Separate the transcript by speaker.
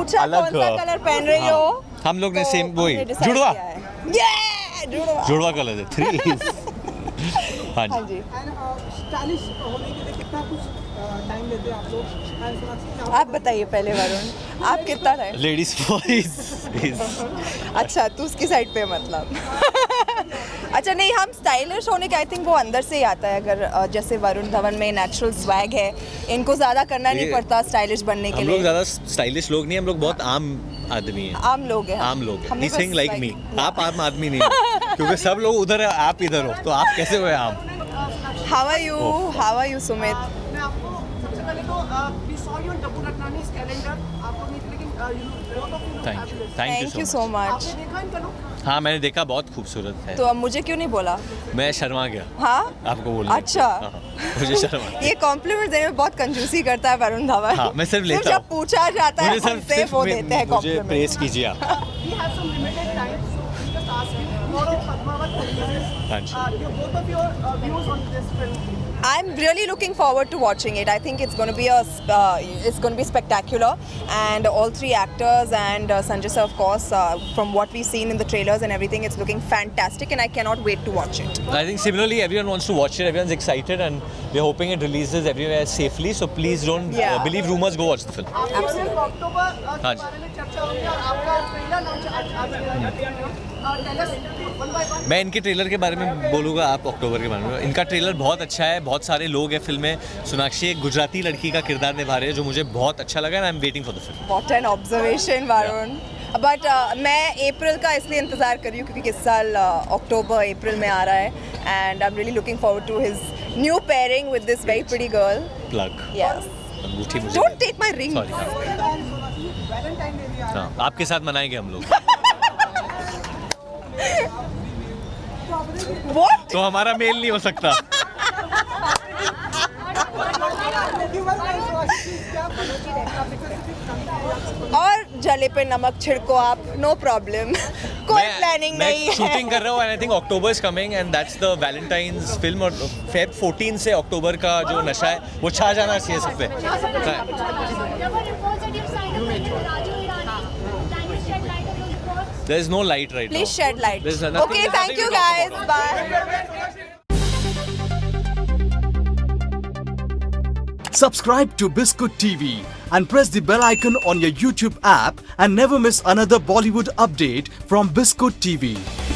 Speaker 1: पूछा
Speaker 2: अलग
Speaker 1: कौन सा कलर पहन रही हो,
Speaker 2: हम लोग ने
Speaker 1: तो
Speaker 2: सेम वही
Speaker 1: हमने decide
Speaker 2: जुड़वा
Speaker 1: किया है।
Speaker 2: जुड़वा कलर है 3 हाँ
Speaker 1: हाँ
Speaker 2: जी
Speaker 1: जी।
Speaker 3: स्टाइलिश होने के लिए कितना कुछ टाइम लेते हैं आप लोग?
Speaker 1: आप बताइए पहले वरुण, आप कितना टाइम?
Speaker 2: लेडीज वॉइस
Speaker 1: अच्छा तू उसकी साइड पे मतलब अच्छा नहीं, हम स्टाइलिश होने के आई थिंक वो अंदर से ही आता है। अगर जैसे वरुण धवन में नेचुरल स्वैग है, इनको ज़्यादा करना नहीं पड़ता स्टाइलिश बनने के
Speaker 2: हम
Speaker 1: लिए।
Speaker 2: लोग ज़्यादा स्टाइलिश लोग नहीं, हम लोग बहुत आम आदमी हैं।
Speaker 1: आम लोग हैं।
Speaker 2: आम लोग हैं।
Speaker 1: हमने
Speaker 2: He's saying
Speaker 1: बस
Speaker 2: like me. आप आम आदमी नहीं हो क्योंकि सब लोग उधर है, आप इधर हो, तो आप कैसे हुए आम?
Speaker 1: How are you Sumit?
Speaker 3: मैं आपको सबसे पहले तो we saw you on Tabu Ratnani's calendar, आपको नहीं लेकिन lot of you
Speaker 1: Thank you so much।
Speaker 3: आपने देखा इनका look?
Speaker 2: हाँ मैंने देखा, बहुत खूबसूरत है।
Speaker 1: तो अब मुझे क्यों नहीं बोला?
Speaker 2: मैं शर्मा गया
Speaker 1: हाँ
Speaker 2: आपको बोलने।
Speaker 1: अच्छा
Speaker 2: मुझे शर्मा।
Speaker 1: ये कॉम्प्लीमेंट देने में बहुत कंजूसी करता है वरुण धवन।
Speaker 2: हाँ, मैं सिर्फ लेता
Speaker 1: जब पूछा जाता है हमसे वो देते हैं
Speaker 2: मुझे
Speaker 1: कॉम्प्लीमेंट।
Speaker 2: प्रेस कीजिए आप।
Speaker 3: We have some limited time, so we just ask you more of Padmavat releases.
Speaker 2: हाँ जी।
Speaker 3: Both of your views on this film.
Speaker 1: I'm really looking forward to watching it. I think it's going to be spectacular, and all 3 actors and Sanjay sir, of course, from what we've seen in the trailers and everything, it's looking fantastic, and I cannot wait to watch it.
Speaker 2: I think similarly everyone wants to watch it, everyone's excited, and we're hoping it releases everywhere safely. So please don't believe rumors. Go watch the film.
Speaker 3: Absolutely. October
Speaker 2: हाँ
Speaker 3: के
Speaker 2: जी।
Speaker 3: बारे में चर्चा होगी और आपका trailer launch आज tell us one by one.
Speaker 2: मैं इनके ट्रेलर के बारे में बोलूँगा, आप अक्टूबर के बारे में। इनका ट्रेलर बहुत अच्छा है, बहुत सारे लोग हैं फिल्म में। सोनाक्षी एक गुजराती लड़की का किरदार निभा रही है जो मुझे बहुत अच्छा लगा, and I'm waiting for the film.
Speaker 1: What an observation, Varun. But मैं अप्रैल का इसलिए इंतज़ार कर रही हूँ क्योंकि इस साल अक्टूबर अप्रैल में आ रहा है, and I'm really looking forward to his new pairing with this very pretty girl.
Speaker 2: Plug.
Speaker 1: Yes.
Speaker 2: अंगूठी मुझे।
Speaker 1: Don't take my ring.
Speaker 2: Sorry.
Speaker 3: Valentine Day भी आ रहा
Speaker 2: हाँ, आपके साथ मनाएंगे हम लोग।
Speaker 1: What?
Speaker 2: तो हमारा मेल नहीं हो सकता।
Speaker 1: और जले पे नमक छिड़को आप, नो प्रॉब्लम। कोई प्लानिंग नहीं है।
Speaker 2: मैं शूटिंग कर रहा हूँ, and I think October is coming, and that's the Valentine's film। और Feb 14 से अक्टूबर का जो नशा है वो छा जाना चाहिए सब पे। There is no light right now.
Speaker 1: Please shed light.
Speaker 2: There's nothing-
Speaker 1: Okay,
Speaker 2: there's
Speaker 1: thank
Speaker 2: nothing
Speaker 1: you
Speaker 2: to talk
Speaker 1: guys.
Speaker 2: about.
Speaker 1: Bye.
Speaker 4: Subscribe to Biscuit TV and press the bell icon on your YouTube app and never miss another Bollywood update from Biscuit TV.